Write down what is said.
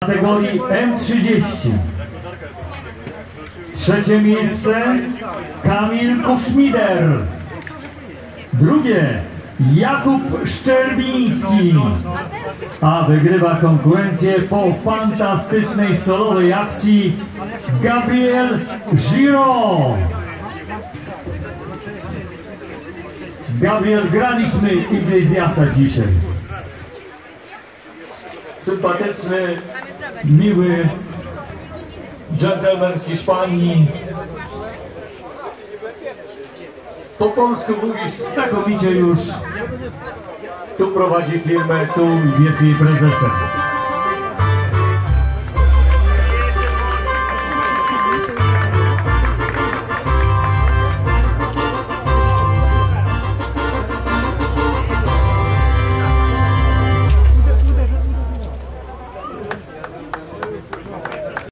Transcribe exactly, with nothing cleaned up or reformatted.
kategorii M trzydzieści. Trzecie miejsce Kamil Kuszmider. Drugie Jakub Szczerbiński. A wygrywa konkurencję po fantastycznej solowej akcji Gabriel Giraud. Gabriel, graliśmy Iglesiasa dzisiaj. Sympatyczny, miły dżentelmen z Hiszpanii. Po polsku mówi znakomicie już. Tu prowadzi firmę, tu jest jej prezesem.